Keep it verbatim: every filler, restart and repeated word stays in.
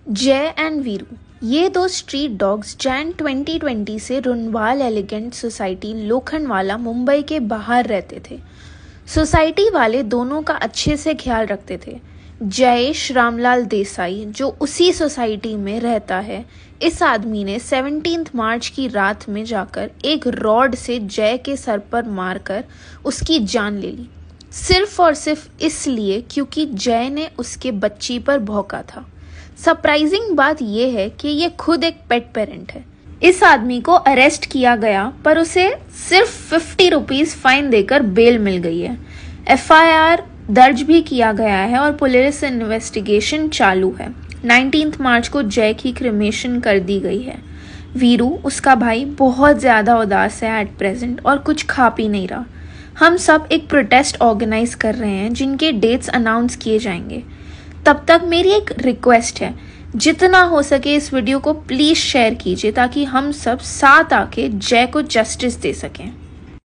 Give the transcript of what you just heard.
जय एंड वीरू, ये दो स्ट्रीट डॉग्स जैन ट्वेंटी ट्वेंटी से रुनवाल एलिगेंट सोसाइटी लोखंडवाला मुंबई के बाहर रहते थे। सोसाइटी वाले दोनों का अच्छे से ख्याल रखते थे। जयेश रामलाल देसाई, जो उसी सोसाइटी में रहता है, इस आदमी ने सत्रह मार्च की रात में जाकर एक रॉड से जय के सर पर मारकर उसकी जान ले ली, सिर्फ और सिर्फ इसलिए क्योंकि जय ने उसके बच्ची पर भौंका था। सरप्राइजिंग बात यह है कि ये खुद एक पेट पेरेंट है। इस आदमी को अरेस्ट किया गया, पर उसे सिर्फ फिफ्टी रुपीज फाइन देकर बेल मिल गई है। एफ आई आर दर्ज भी किया गया है और पुलिस इन्वेस्टिगेशन चालू है। उन्नीस मार्च को जय की क्रिमेशन कर दी गई है। वीरू, उसका भाई, बहुत ज्यादा उदास है एट प्रेजेंट और कुछ खा पी नहीं रहा। हम सब एक प्रोटेस्ट ऑर्गेनाइज कर रहे हैं जिनके डेट्स अनाउंस किए जाएंगे। तब तक मेरी एक रिक्वेस्ट है, जितना हो सके इस वीडियो को प्लीज शेयर कीजिए ताकि हम सब साथ आके जय को जस्टिस दे सकें।